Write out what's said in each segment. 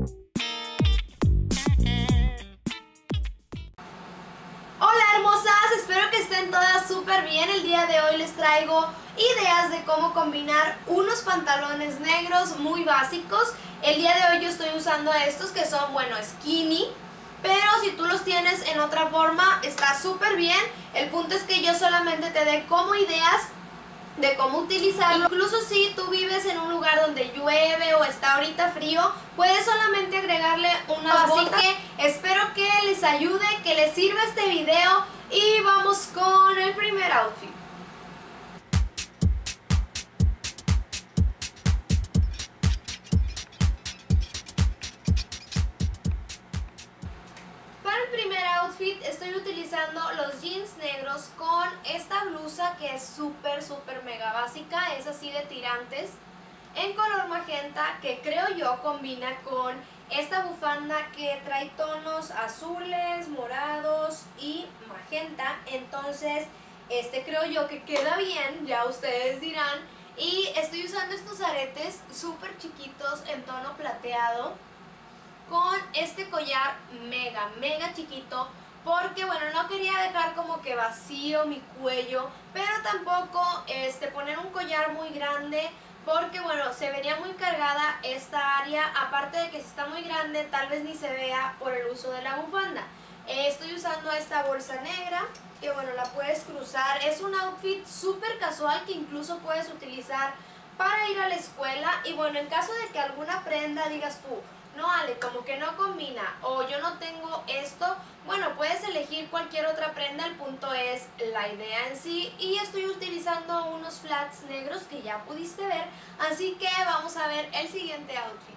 Hola hermosas, espero que estén todas súper bien. El día de hoy les traigo ideas de cómo combinar unos pantalones negros muy básicos. El día de hoy yo estoy usando estos que son, bueno, skinny, pero si tú los tienes en otra forma está súper bien. El punto es que yo solamente te dé como ideas de cómo utilizarlo. Incluso si tú vives en un lugar donde llueve o está ahorita frío, puedes solamente agregarle unas botas. Así que espero que les ayude, que les sirva este video y vamos con el primer outfit. Para el primer outfit estoy utilizando los jeans negros con esta blusa que es súper mega básica, es así de tirantes, en color magenta, que creo yo combina con esta bufanda que trae tonos azules, morados y magenta. Entonces creo yo que queda bien, ya ustedes dirán. Y estoy usando estos aretes súper chiquitos en tono plateado con este collar mega chiquito, porque bueno, no quería dejar como que vacío mi cuello, pero tampoco poner un collar muy grande, porque bueno, se vería muy cargada esta área. Aparte de que si está muy grande tal vez ni se vea por el uso de la bufanda. Estoy usando esta bolsa negra que bueno, la puedes cruzar. Es un outfit súper casual que incluso puedes utilizar para ir a la escuela. Y bueno, en caso de que alguna prenda digas tú, no Ale, como que no combina, o yo no tengo esto, bueno, puedes elegir cualquier otra prenda. El punto es la idea en sí. Y estoy utilizando unos flats negros que ya pudiste ver, así que vamos a ver el siguiente outfit.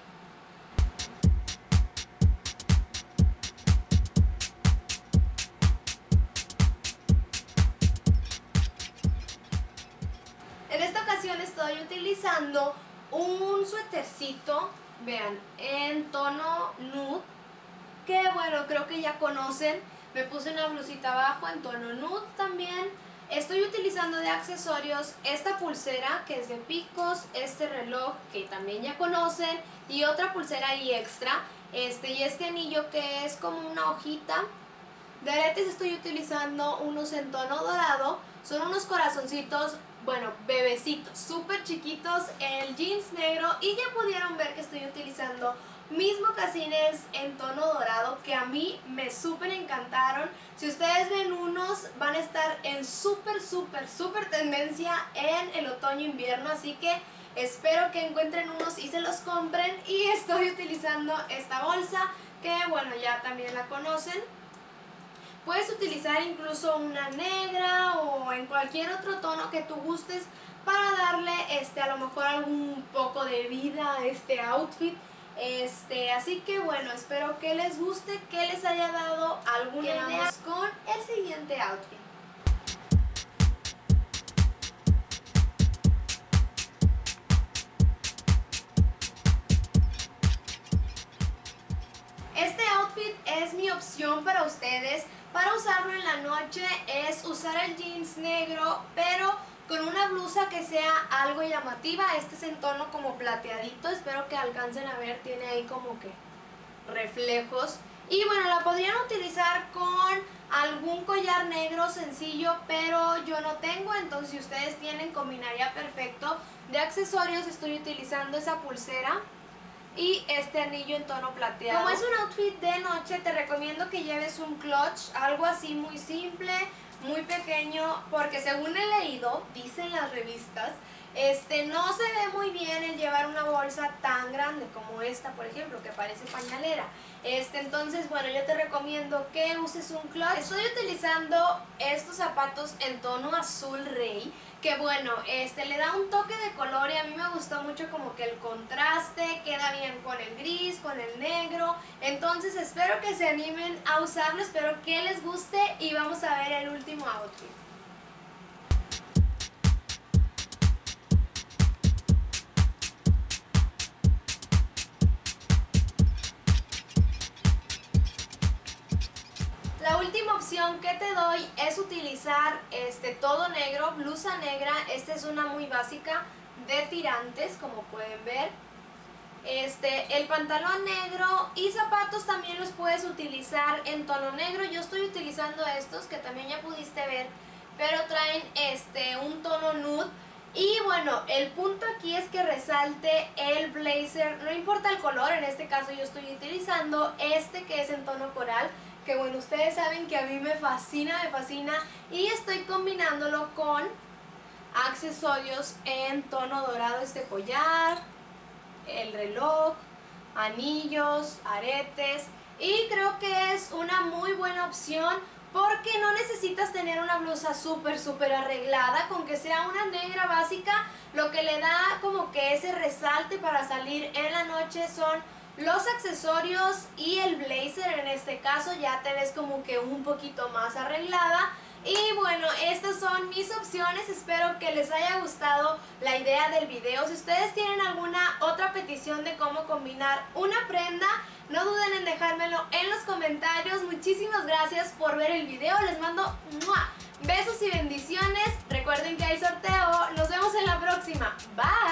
En esta ocasión estoy utilizando un suétercito, vean, en tono nude, que bueno, creo que ya conocen. Me puse una blusita abajo en tono nude también. Estoy utilizando de accesorios esta pulsera que es de picos, este reloj que también ya conocen, y otra pulsera ahí extra, y este anillo que es como una hojita. De aretes estoy utilizando unos en tono dorado, son unos corazoncitos, bueno, bebecitos, súper chiquitos, el jeans negro. Y ya pudieron ver que estoy utilizando mis mocasines en tono dorado, que a mí me súper encantaron. Si ustedes ven unos, van a estar en súper tendencia en el otoño-invierno, así que espero que encuentren unos y se los compren. Y estoy utilizando esta bolsa que bueno, ya también la conocen. Puedes utilizar incluso una negra o en cualquier otro tono que tú gustes para darle a lo mejor algún poco de vida a este outfit. Así que bueno, espero que les guste, que les haya dado alguna idea. Vamos con el siguiente outfit. Este outfit es mi opción para ustedes. Para usarlo en la noche es usar el jeans negro, pero con una blusa que sea algo llamativa. Este es en tono como plateadito, espero que alcancen a ver, tiene ahí como que reflejos. Y bueno, la podrían utilizar con algún collar negro sencillo, pero yo no tengo, entonces si ustedes tienen, combinaría perfecto. De accesorios estoy utilizando esa pulsera y este anillo en tono plateado. Como es un outfit de noche, te recomiendo que lleves un clutch, algo así muy simple, muy pequeño, porque según he leído, dicen las revistas, no se ve muy bien el llevar una bolsa tan grande como esta, por ejemplo, que parece pañalera. Entonces, bueno, yo te recomiendo que uses un clutch. Estoy utilizando estos zapatos en tono azul rey, que bueno, le da un toque de color y a mí me gustó mucho como que el contraste, queda bien con el gris, con el negro. Entonces espero que se animen a usarlo, espero que les guste y vamos a ver el último outfit. La última opción que te doy es utilizar todo negro, blusa negra. Esta es una muy básica de tirantes, como pueden ver. el pantalón negro y zapatos también los puedes utilizar en tono negro. Yo estoy utilizando estos que también ya pudiste ver, pero traen un tono nude. Y bueno, el punto aquí es que resalte el blazer, no importa el color, en este caso yo estoy utilizando que es en tono coral, que bueno, ustedes saben que a mí me fascina, y estoy combinándolo con accesorios en tono dorado, collar, el reloj, anillos, aretes, y creo que es una muy buena opción porque no necesitas tener una blusa súper arreglada. Con que sea una negra básica, lo que le da como que ese resalte para salir en la noche son los accesorios y el blazer. En este caso ya te ves como que un poquito más arreglada. Y bueno, estas son mis opciones, espero que les haya gustado la idea del video. Si ustedes tienen alguna otra petición de cómo combinar una prenda, no duden en dejármelo en los comentarios. Muchísimas gracias por ver el video, les mando besos y bendiciones. Recuerden que hay sorteo, nos vemos en la próxima, bye.